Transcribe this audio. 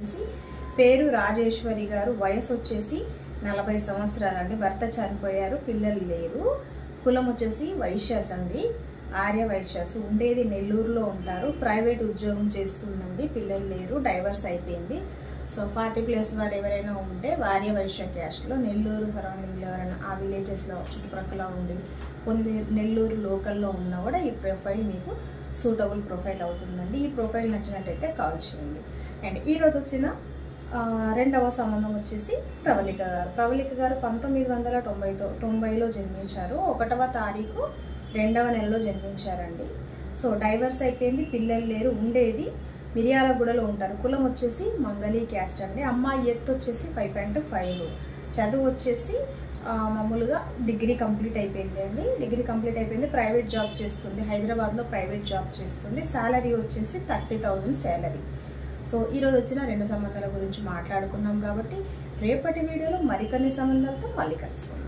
వచ్చేసి పేరు రాజేశ్వరి గారు, వయసు వచ్చేసి 40 సంవత్సరాలు అండి. భర్త చనిపోయారు, పిల్లలు లేరు. కులం వచ్చేసి వైశ్యాస్ అండి, ఆర్య వైశ్యాస్. ఉండేది నెల్లూరులో ఉంటారు. ప్రైవేట్ ఉద్యోగం చేస్తుందండి, పిల్లలు లేరు, డైవర్స్ అయిపోయింది. సో 40+ వారు ఎవరైనా ఉంటే ఆర్య వైశ్య క్యాస్ట్లో నెల్లూరు సరౌండింగ్లో ఎవరైనా ఆ విలేజెస్లో చుట్టుప్రక్కల ఉండి కొన్ని నెల్లూరు లోకల్లో ఉన్నా కూడా ఈ ప్రొఫైల్ మీకు సూటబుల్ ప్రొఫైల్ అవుతుందండి. ఈ ప్రొఫైల్ నచ్చినట్టయితే కాల్ చేయండి. అండ్ ఈరోజు వచ్చిన రెండవ సంబంధం వచ్చేసి ప్రవళిక గారు. ప్రవళిక గారు 1990లో జన్మించారు. 1వ తారీఖు 2వ నెలలో జన్మించారండి. సో డైవర్స్ అయిపోయింది, పిల్లలు లేరు. ఉండేది మిర్యాలగూడలో ఉంటారు. కులం వచ్చేసి మంగళీ క్యాస్ట్ అండి. అమ్మాయి ఎత్తు వచ్చేసి 5.5. చదువు వచ్చేసి మామూలుగా డిగ్రీ కంప్లీట్ అయిపోయింది అండి. డిగ్రీ కంప్లీట్ అయిపోయింది, ప్రైవేట్ జాబ్ చేస్తుంది, హైదరాబాద్లో ప్రైవేట్ జాబ్ చేస్తుంది. శాలరీ వచ్చేసి 30,000 శాలరీ. సో ఈరోజు వచ్చిన 2 సంబంధాల గురించి మాట్లాడుకున్నాం కాబట్టి రేపటి వీడియోలో మరికొన్ని సంబంధాలతో మళ్ళీ కలుసుకుందాం.